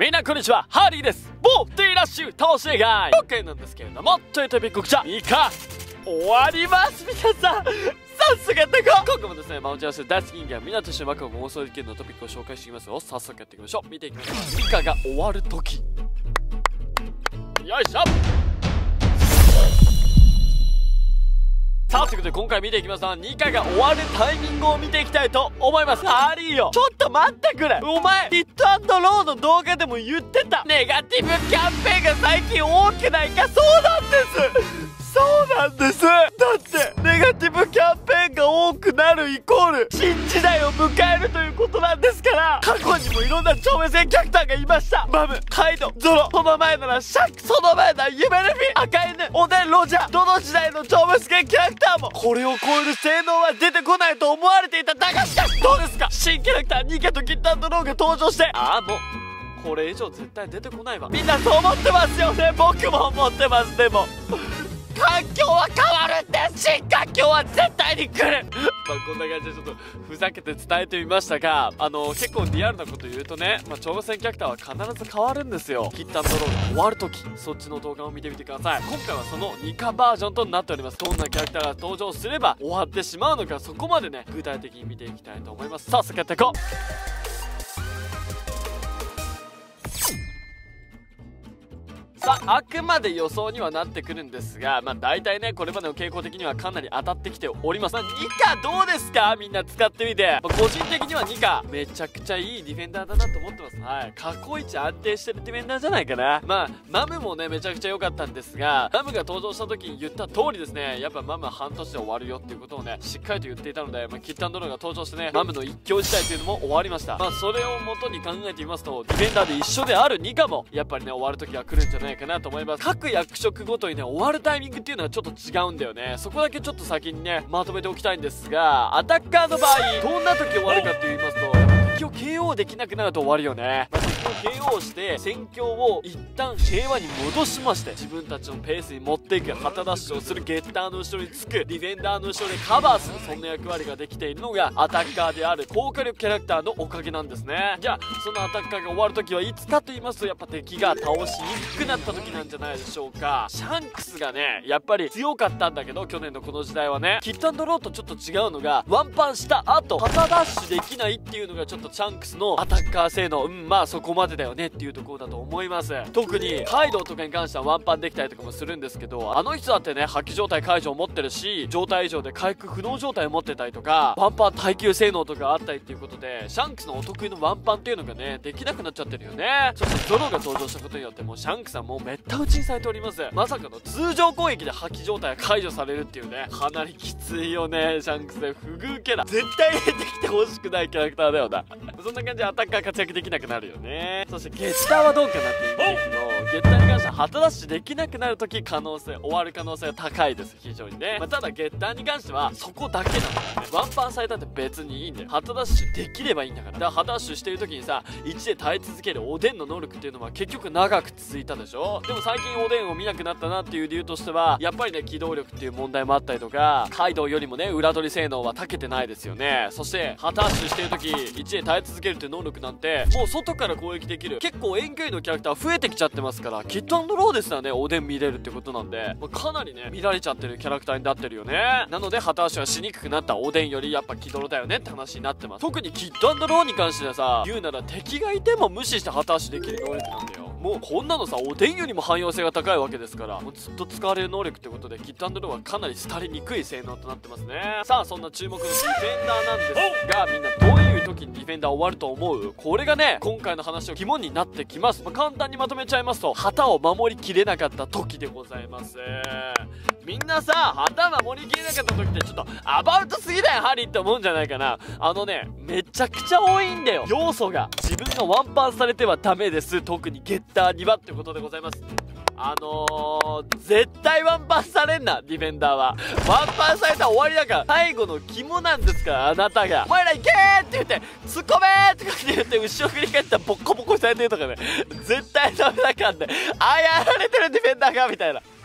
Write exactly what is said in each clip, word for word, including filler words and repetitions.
みんなこんにちは、ハーリーです。ボー D ラッシュ倒し映画今回なんですけれども、というトピックこちらいいか終わります。皆さんさすがやっていこう。今回もですね、マウンテンス大好き人間みんなと一緒にワクワク妄想できるのトピックを紹介していきますよ。早速やっていきましょう。見ていきましょう。ミカが終わる時、よいしょ。さあということで今回見ていきますのはニカが終わるタイミングを見ていきたいと思います。ハリーよ、ちょっと待ってくれ。お前ヒットアンドローの動画でも言ってたネガティブキャンペーンが最近多くないか。そうなんですそうなんです。だってネガティブキャンペーンが多くなるイコール新時代を迎えるということなんですから、過去にもいろんな超目線キャラクターがいました。マム、カイド、ゾロ、その前ならシャック、その前ならユメルフィ、赤犬、オデン、ロジャー、どの時代の超目線キャラクターもこれを超える性能は出てこないと思われていた。だがしかしどうですか、新キャラクターニカとキッタンドローが登場して、ああもうこれ以上絶対出てこないわ。みんなそう思ってますよね。僕も思ってます。でも環境は変わるんです。新環境は絶対に来るまあこんな感じでちょっとふざけて伝えてみましたが、あの結構リアルなこと言うとね、まあ、挑戦キャラクターは必ず変わるんですよ。キッタンドローが終わるとき、そっちの動画を見てみてください。今回はそのニカバージョンとなっております。どんなキャラクターが登場すれば終わってしまうのか、そこまでね具体的に見ていきたいと思います。早速やっていこう。さあ、あくまで予想にはなってくるんですが、まあ大体ねこれまでの傾向的にはかなり当たってきております。まあ、ニカどうですか、みんな使ってみて。まあ、個人的にはニカめちゃくちゃいいディフェンダーだなと思ってます。はい、過去一安定してるディフェンダーじゃないかな。まあマムもねめちゃくちゃ良かったんですが、マムが登場した時に言った通りですね、やっぱマムは半年で終わるよっていうことをねしっかりと言っていたので、まあ、キッタンドローが登場してねマムの一強時代というのも終わりました。まあそれを元に考えてみますと、ディフェンダーで一緒であるニカもやっぱりね終わる時が来るんじゃないかなと思います。各役職ごとにね終わるタイミングっていうのはちょっと違うんだよね。そこだけちょっと先にねまとめておきたいんですが、アタッカーの場合どんな時終わるかと言いますと、敵を ケーオー できなくなると終わるよね。まあ、敵を ケーオー して戦況を一旦平和に戻しまして、自分たちのペースに持っていく、旗ダッシュをする、ゲッターの後ろにつく、ディフェンダーの後ろでカバーする、そんな役割ができているのがアタッカーである高火力キャラクターのおかげなんですね。じゃあそのアタッカーが終わる時はいつかと言いますと、やっぱ敵が倒しにくくなった時なんじゃないでしょうか。シャンクスがねやっぱり強かったんだけど、去年のこの時代はねキッタンドローとちょっと違うのが、ワンパンした後旗ダッシュできないっていうのがちょっとシャンクスのアタッカー性能、うんまあそこまでだよねっていうところだと思います。特にカイドウとかに関してはワンパンできたりとかもするんですけど、あの人だってね破棄状態解除を持ってるし、状態以上で回復不能状態を持ってたりとか、ワンパン耐久性能とかあったりっていうことで、シャンクスのお得意のワンパンっていうのがねできなくなっちゃってるよね。そしてゾロが登場したことによってもうシャンクスはもうめった打ちにされております。まさかの通常攻撃で破棄状態が解除されるっていうね、かなりきついよね。シャンクスで不遇キャラ絶対出てきてほしくないキャラクターだよなそんな感じでアタッカー活躍できなくなるよね。そしてゲッターはどうかなって言ってるけど、ゲッターに関しては旗ダッシュできなくなるとき可能性終わる可能性が高いです、非常にね。まあ、ただゲッターに関してはそこだけなんだよね。ワンパンされたって別にいいんだよ。旗ダッシュできればいいんだから。だから旗ダッシュしてる時にさいちで耐え続けるおでんの能力っていうのは結局長く続いたでしょ。でも最近おでんを見なくなったなっていう理由としては、やっぱりね機動力っていう問題もあったりとか、カイドウよりもね裏取り性能は長けてないですよね。そして旗ダッシュしてる時いちで耐え続けるっていう能力なんてもう外から攻撃できる結構遠距離のキャラクター増えてきちゃってますから、キットアンドローですらねおでん見れるってことなんで、まあ、かなりね見られちゃってるキャラクターになってるよね。なので旗足はしにくくなったおでんよりやっぱ気ドロだよねって話になってます。特にキットアンドローに関してはさ、言うなら敵がいても無視して旗足できる能力なんだよ。もうこんなのさおでんよりも汎用性が高いわけですから、もうずっと使われる能力ってことでキットアンドローはかなり廃りにくい性能となってますね。さあそんな注目のディフェンダーなんですが、みんなどういう時にディフェンダー終わると思う？これがね今回の話の肝になってきます。まあ、簡単にまとめちゃいますと、旗を守りきれなかった時でございます。みんなさ旗守りきれなかった時ってちょっとアバウトすぎだよハリーって思うんじゃないかな。あのねめちゃくちゃ多いんだよ要素が。自分がワンパンされてはダメです、特にゲッターにはってことでございます。あのー、絶対ワンパンされんな、ディフェンダーは。ワンパンされたら終わりだから。最後の肝なんですから、あなたが。お前ら行けーって言って、突っ込めーとかって言って、後ろ振り返ったらボッコボコされてるとかね。絶対ダメだからね。あ、やられてるディフェンダーがみたいな。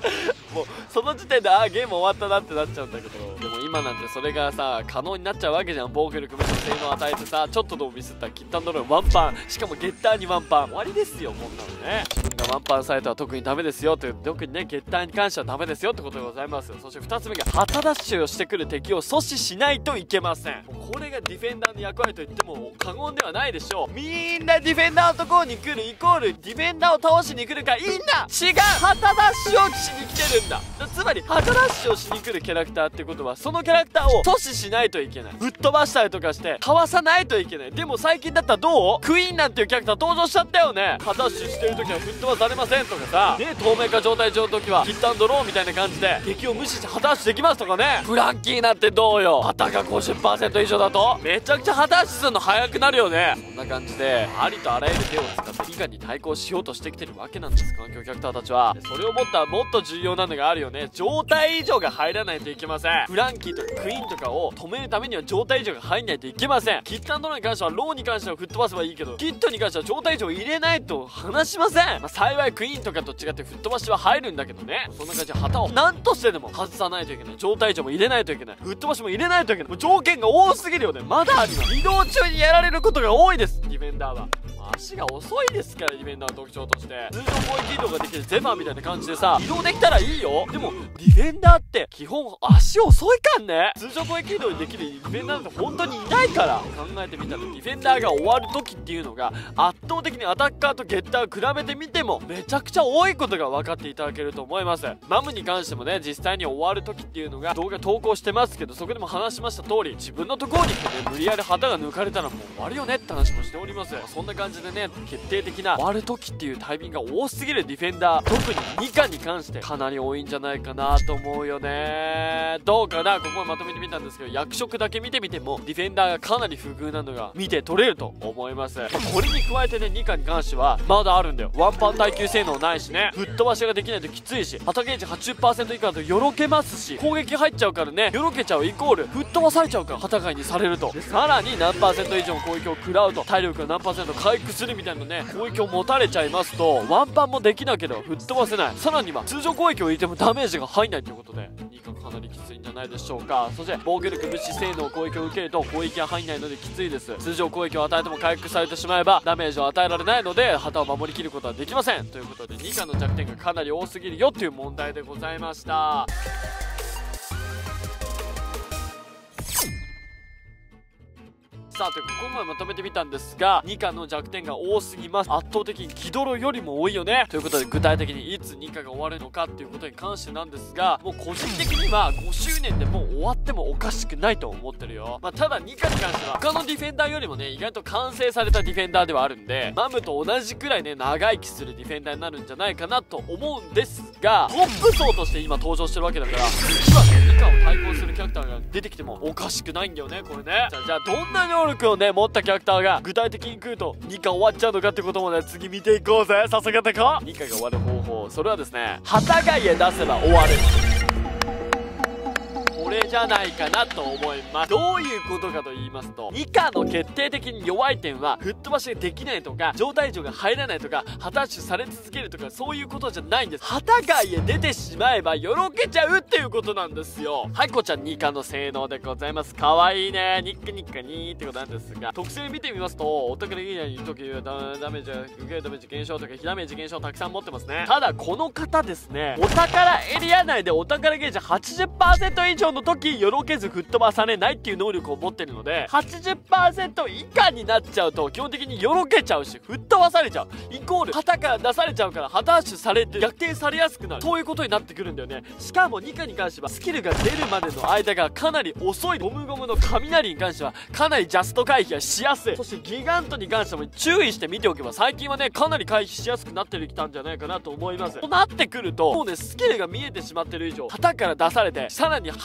もうその時点でああゲーム終わったなってなっちゃうんだけど、でも今なんてそれがさ可能になっちゃうわけじゃん。防御力無視の性能を与えてさ、ちょっとでもミスったらキッタンドローワンパン、しかもゲッターにワンパン、終わりですよこんなのね。自分がワンパンされたら特にダメですよという、特にねゲッターに関してはダメですよってことでございます。そしてふたつめが旗ダッシュをしてくる敵を阻止しないといけません。これがディフェンダーの役割と言っても過言ではないでしょう。みんなディフェンダーのところに来るイコールディフェンダーを倒しに来るか、いいんだ違う、旗ダッシュをしに来てるんだ。つまり旗ダッシュをしに来るキャラクターってことは、そのキャラクターを阻止しないといけない、ぶっ飛ばしたりとかしてかわさないといけない。でも最近だったらどう、クイーンなんていうキャラクター登場しちゃったよね。旗ダッシュしてる時は吹っ飛ばされませんとかさね、透明化状態上の時はヒットアンドローみたいな感じで敵を無視して旗ダッシュできますとかね。フランキーなんてどうよ、旗が ごじゅっパーセント 以上だとめちゃくちゃ旗ダッシュするの早くなるよね。そんな感じでありとあらゆる手を使ってイカに対抗しようとしてきてるわけなんです、環境キャラクターたちは。それをもったらもっと重要なのがあるよね。状態異常が入らないといけません。フランキーとかクイーンとかを止めるためには状態異常が入んないといけません。キットアンドローに関してはローに関しては吹っ飛ばせばいいけど、キットに関しては状態異常を入れないと話しません。まあ、幸いクイーンとかと違って吹っ飛ばしは入るんだけどね。そんな感じで旗を何としてでも外さないといけない、状態異常も入れないといけない、吹っ飛ばしも入れないといけない、もう条件が多すぎるよね。まだあります。移動中にやられることが多いです、ディフェンダーは。足が遅いですから、ディフェンダーの特徴として通常攻撃移動ができるゼファーみたいな感じでさ移動できたらいいよ。でもディフェンダーって基本足遅いかんね。通常攻撃移動にできるディフェンダーなんて本当にいないから、考えてみたらディフェンダーが終わる時っていうのが圧倒的にアタッカーとゲッターを比べてみてもめちゃくちゃ多いことが分かっていただけると思います。マムに関してもね、実際に終わる時っていうのが動画投稿してますけど、そこでも話しました通り自分のところに来てね無理やり旗が抜かれたらもう終わるよねって話もしております。そんな感じでね、決定的な終わる時っていうタイミングが多すぎるディフェンダー、特ににかに関してかなり多いんじゃないかなと思うよね。どうかな、ここまでまとめてみたんですけど、役職だけ見てみてもディフェンダーがかなり不遇なのが見て取れると思います。まあ、これに加えてね、にかに関してはまだあるんだよ。ワンパン耐久性能ないしね、吹っ飛ばしができないときついし、旗ゲージ はちじゅっパーセント 以下だとよろけますし、攻撃入っちゃうからね、よろけちゃうイコール吹っ飛ばされちゃうから旗買いにされると。でさらに何パーセント以上の攻撃を食らうと体力が何パーセント回復するみたいなね攻撃を持たれちゃいますと、ワンパンもできなければ吹っ飛ばせない、さらには通常攻撃を入れてもダメージが入んないということでにかかなりきついんじゃないでしょうか。そして防御力無視性能攻撃を受けると攻撃が入んないのできついです。通常攻撃を与えても回復されてしまえばダメージを与えられないので旗を守りきることはできません。ということでにかの弱点がかなり多すぎるよという問題でございました。さあというここまでまとめてみたんですが、にかの弱点が多すぎます。圧倒的に気泥よりも多いよね。ということで具体的にいつにかが終わるのかっていうことに関してなんですが、もう個人的にはごしゅうねんでもう終わってもおかしくないと思ってるよ。まあ、ただにかに関しては他のディフェンダーよりもね意外と完成されたディフェンダーではあるんで、マムと同じくらいね長生きするディフェンダーになるんじゃないかなと思うんですが、トップ層として今登場してるわけだから実はねにかを対抗するキャラクターが出てきてもおかしくないんだよねこれね。じゃあ、じゃあどんな能力をね持ったキャラクターが具体的に来るとにか終わっちゃうのかってこともね次見ていこうぜ。さすがだかにかが終わる方法、それはですね旗貝へ出せば終わる、これじゃないかなと思います。どういうことかと言いますと、にかの決定的に弱い点は吹っ飛ばしができないとか状態異常が入らないとか旗ダッシュされ続けるとかそういうことじゃないんです。旗外へ出てしまえばよろけちゃうっていうことなんですよ。はい、こちらにかの性能でございます。かわいいね、ニックニックにーってことなんですが、特性見てみますとお宝エリアにいる時はダメージ受けるダメージ減少とかダメージ減少たくさん持ってますね。ただこの方ですね、お宝エリア内でお宝ゲージ はちじゅっパーセント 以上の時よろけず吹っ飛ばされないっていう能力を持ってるので はちじゅっパーセント 以下になっちゃうと基本的によろけちゃうし吹っ飛ばされちゃうイコール旗から出されちゃうから旗ダッシュされて逆転されやすくなる、そういうことになってくるんだよね。しかもにかに関してはスキルが出るまでの間がかなり遅い。ゴムゴムの雷に関してはかなりジャスト回避がしやすい。そしてギガントに関しても注意して見ておけば最近はねかなり回避しやすくなってきたんじゃないかなと思います。となってくるともうねスキルが見えてしまってる以上旗から出されてさらに旗ゲージ は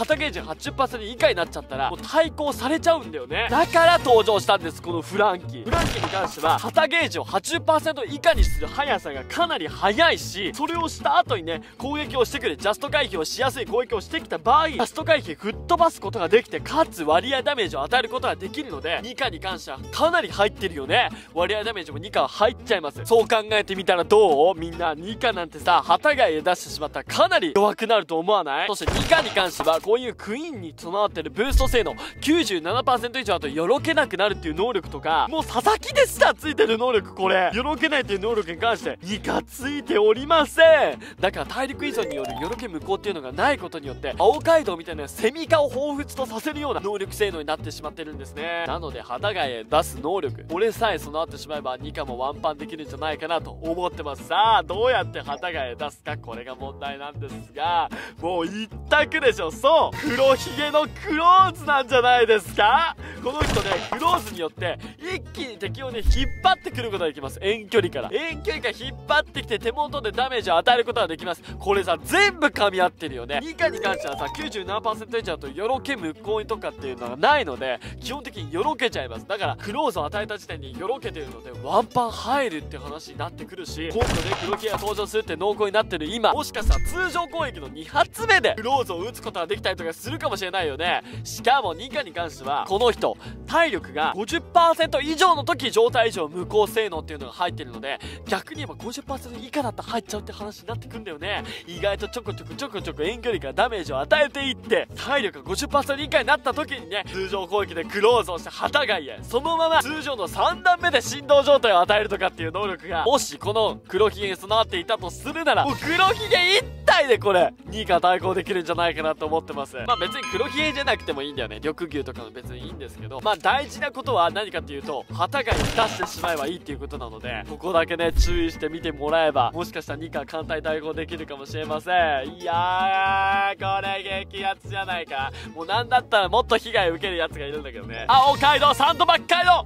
はちじゅっパーセント 以下になっちゃったらもう対抗されちゃうんだよね。だから登場したんです、このフランキー。フランキーに関しては旗ゲージを はちじゅっパーセント 以下にする速さがかなり速いし、それをした後にね攻撃をしてくるジャスト回避をしやすい攻撃をしてきた場合、ジャスト回避吹っ飛ばすことができて、かつ割合ダメージを与えることができるので、ニカに関してはかなり入ってるよね。割合ダメージもニカは入っちゃいます。そう考えてみたらどう？みんなニカなんてさ、旗外へ出してしまったらかなり弱くなると思わない？そしてニカに関してはこういうクイーンに備わってるブースト性能 きゅうじゅうななパーセント 以上だとよろけなくなるっていう能力とか、もう佐々木でしたついてる能力、これよろけないっていう能力に関してニカついておりません。だから体力依存によるよろけ無効っていうのがないことによって、青街道みたいなセミ化を彷彿とさせるような能力性能になってしまってるんですね。なので旗外へ出す能力、これさえ備わってしまえばニカもワンパンできるんじゃないかなと思ってます。さあどうやって旗外へ出すか、これが問題なんですが、もう一択でしょ。そう、黒ひげのクローズなんじゃないですか。この人ね、クローズによって一気に敵をね引っ張ってくることができます。遠距離から遠距離から引っ張ってきて手元でダメージを与えることができます。これさ全部噛み合ってるよね。ニカに関してはさ きゅうじゅうななパーセント 以上だとよろけ無効とかっていうのがないので、基本的によろけちゃいます。だからクローズを与えた時点によろけてるのでワンパン入るって話になってくるし、今度ね黒木が登場するって濃厚になってる今、もしかしたら通常攻撃のに発目でクローズを打つことができたりとかするかもしれないよね。しかもニカに関してはこの人体力が ごじゅっパーセント 以上の時状態以上無効性能っていうのが入ってるので、逆に言えば ごじゅっパーセント 以下だったら入っちゃうって話になってくんだよね。意外とちょこちょこちょこちょこ遠距離からダメージを与えていって、体力が ごじゅっパーセント 以下になった時にね通常攻撃でクローズをして旗外へそのまま通常のさん段目で振動状態を与えるとかっていう能力がもしこの黒ひげに備わっていたとするなら、もう黒ひげ一体でこれニカ対抗できるんじゃないかなと思ってます。まあ別に黒ひげじゃなくてもいいんだよね。緑牛とかも別にいいんですけど、まあ大事なことは何かっていうと旗外に出してしまえばいいっていうことなので、ここだけね注意して見てもらえばもしかしたらニカ簡単に対抗できるかもしれません。いやーこれ激アツじゃないか。もうなんだったらもっと被害受けるやつがいるんだけどね。青街道サンドバック街道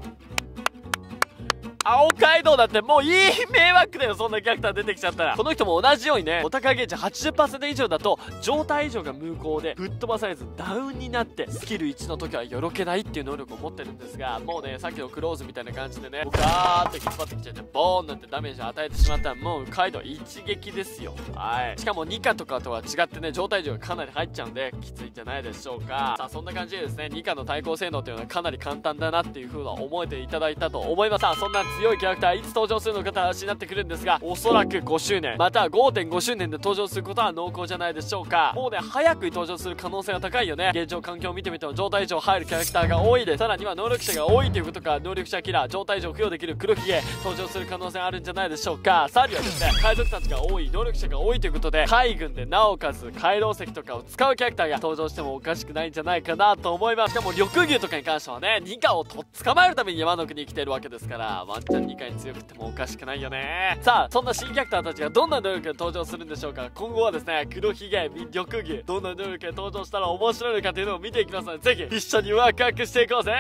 青街道だってもういい迷惑だよ、そんなキャラクター出てきちゃったら。この人も同じようにね、お高ゲージ はちじゅっパーセント 以上だと状態以上が無効で吹っ飛ばされずダウンになって、スキルいちの時はよろけないっていう能力を持ってるんですが、もうねさっきのクローズみたいな感じでねガーって引っ張ってきちゃってボーンなんてダメージを与えてしまったらもう街道一撃ですよ。はい、しかもニカとかとは違ってね状態以上がかなり入っちゃうんできついんじゃないでしょうか。さあそんな感じでですね、ニカの対抗性能っていうのはかなり簡単だなっていう風な思えていただいたと思います。さあそんな強いキャラクターいつ登場するのかって話になってくるんですが、おそらくごしゅうねんまたは ごてんご 周年で登場することは濃厚じゃないでしょうか。もうね早くに登場する可能性が高いよね。現状環境を見てみても状態以上入るキャラクターが多いです。さらには能力者が多いということから能力者キラー状態以上付与できる黒ひげ登場する可能性あるんじゃないでしょうか。さらにはですね海賊たちが多い能力者が多いということで、海軍でなおかつ回廊石とかを使うキャラクターが登場してもおかしくないんじゃないかなと思います。しかも緑牛とかに関してはねニカをと捕まえるために山の国に来てるわけですから、ワンチャンニカに強くてもおかしくないよね。さあそんな新キャラクターたちがどんな能力で登場するんでしょうか。今後はですね黒ひげ緑牛どんな能力で登場したら面白いのかというのを見ていきますので、ぜひ一緒にワクワクしていこうぜ。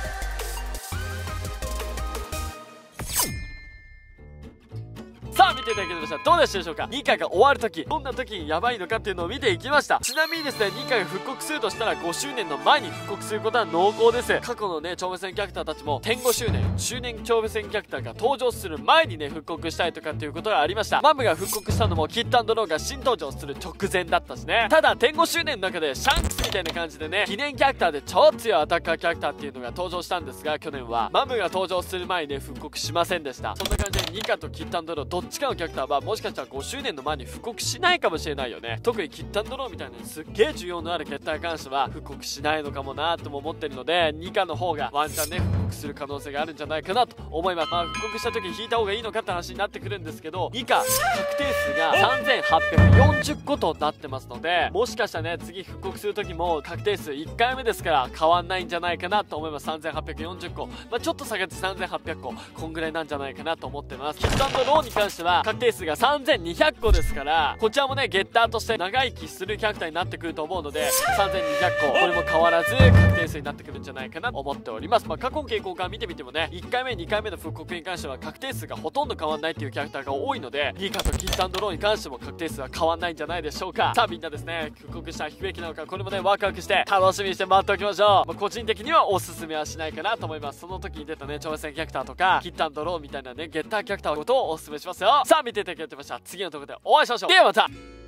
さあ見ていただけました。どうでしたでしょうか。ニカが終わるときどんな時にやばいのかっていうのを見ていきました。ちなみにですねニカが復刻するとしたらごしゅうねんの前に復刻することは濃厚です。過去のね超無線キャラクターたちも点ごしゅうねん周年超無線キャラクターが登場する前にね復刻したいとかっていうことがありました。マムが復刻したのもキッド&ローが新登場する直前だったしね。ただ点ごしゅうねんの中でシャンクスみたいな感じでね記念キャラクターで超強いアタッカーキャラクターっていうのが登場したんですが、去年はマムが登場する前にね復刻しませんでした。そんな感じでニカとキッド&ローどっちかのキャラクターはもしかしたらごしゅうねんの前に復刻しないかもしれないよね。特にキッド&ローみたいなすっげえ需要のあるキャラクターに関しては復刻しないのかもなとも思ってるので、ニカの方がワンチャンね復刻する可能性があるんじゃないかなと思います。まあ復刻した時に引いた方がいいのかって話になってくるんですけど、ニカ確定数がさんぜんはっぴゃくよんじゅっこととなってますので、もしかしたらね次復刻する時も確定数いっかいめですから変わんないんじゃないかなと思います。さんぜんはっぴゃくよんじゅっこ、まあ、ちょっと下げてさんぜんはっぴゃくこ、こんぐらいなんじゃないかなと思ってます。キッド&ローに関しては確定数がさんぜんにひゃくこですから、こちらもねゲッターとして長生きするキャラクターになってくると思うので、さんぜんにひゃっここれも変わらず確定数になってくるんじゃないかなと思っております。まあ、過去の傾向から見てみてもねいっかいめにかいめの復刻に関しては確定数がほとんど変わんないっていうキャラクターが多いので、ニカとキッド&ローに関しても確定数は変わんないんじゃないでしょうか。さあみんなですね復刻した悲劇なのか、これもねワワクワクして楽しみにして待っておきましょう。まあ、個人的にはおすすめはしないかなと思います。その時に出たね挑戦キャラクターとかキッタンドローみたいなねゲッターキャラクターのことをおすすめしますよ。さあ見ていただきありがとうございました。次のところでお会いしましょう。ではまた。